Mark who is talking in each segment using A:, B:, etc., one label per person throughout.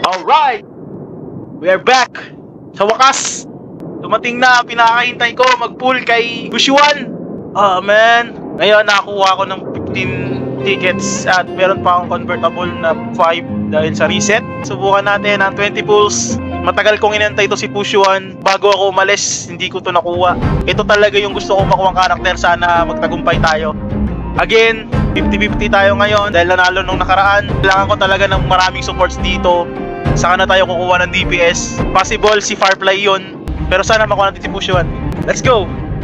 A: Alright! We are back! Sa wakas! Dumating na, pinakahintay ko mag-pull kay Bushuan! Ah, man! Ngayon, nakakuha ko ng 15 tickets at meron pa akong convertible na 5 dahil sa reset. Subukan natin ang 20 pulls. Matagal kong inantay ito si Bushuan. Bago ako umalis, hindi ko ito nakuha. Ito talaga yung gusto kong makuha ang karakter. Sana magtagumpay tayo. Again, 50-50 tayo ngayon dahil nanalo nung nakaraan. Kailangan ko talaga ng maraming supports dito. Saka na tayo kukuha ng DPS. Possible si Firefly yun. Pero sana makuha natin si Bushuan. Let's go!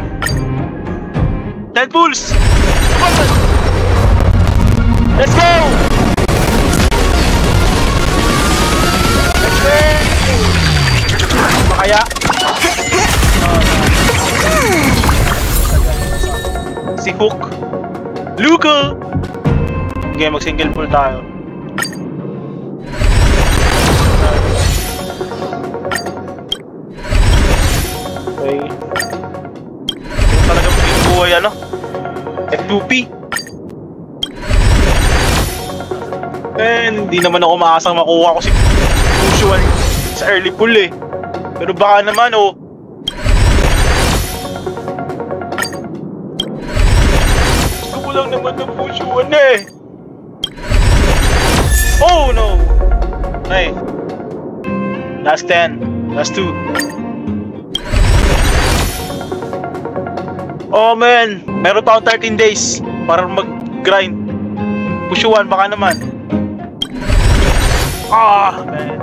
A: 10 pulls! Let's go! Let's go! Makaya? Si Hook. Luka! Okay, mag single pull tayo. Okay. Ito talaga maging buhay ano? F2P. Hindi naman ako maasang makuha ko si Bushuan sa early pull eh. Pero baka naman oh. Gusto ko lang naman ng Bushuan eh. Oh no! Ay. Last 10. Last 2. Oh man, meron pa akong 13 days para mag-grind. Bushuan baka naman. Ah, man.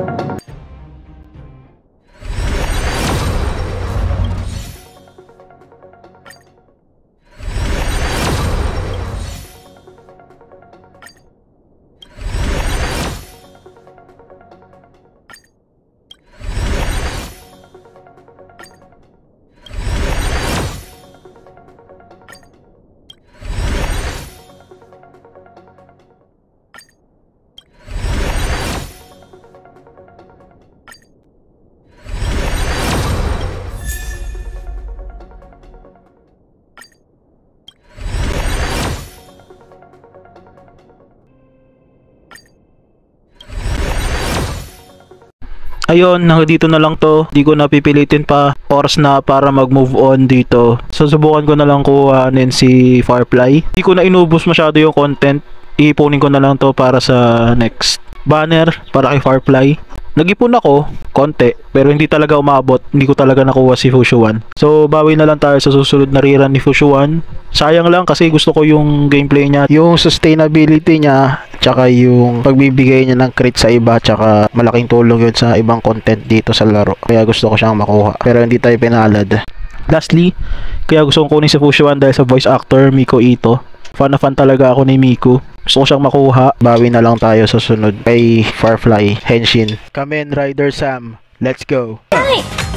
A: Ayun, hanggang dito na lang to. Di ko napipilitin pa. Oras na para mag-move on dito. So, subukan ko na lang kuhanin si Firefly. Di ko na inubos masyado yung content. Iipunin ko na lang to para sa next banner para kay Firefly. Nag-ipon ako, konti, pero hindi talaga umabot. Hindi ko talaga nakuha si Bushuan. So, bawi na lang tayo sa susunod na rerun ni Bushuan. Sayang lang kasi gusto ko yung gameplay niya, yung sustainability niya, tsaka yung pagbibigay niya ng crit sa iba, tsaka malaking tulong yun sa ibang content dito sa laro. Kaya gusto ko siyang makuha. Pero hindi tayo pinalad. Lastly, kaya gusto kong kunin si Bushuan dahil sa voice actor Miko Ito. Fan na fan talaga ako ni Miku. Gusto ko siyang makuha. Bawi na lang tayo sa sunod kay Firefly Henshin. Kamen Rider Sam. Let's go.